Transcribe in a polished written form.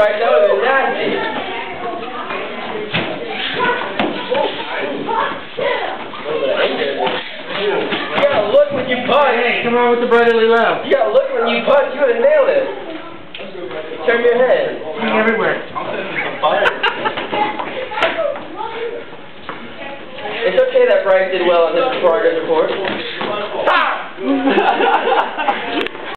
Bryce. That would have been nasty. You gotta look when you punch. Hey, come on with the brotherly love. You gotta look when you punch. You would have nailed it. Turn your head. Hang everywhere. It's okay that Bryce did well in his progress report.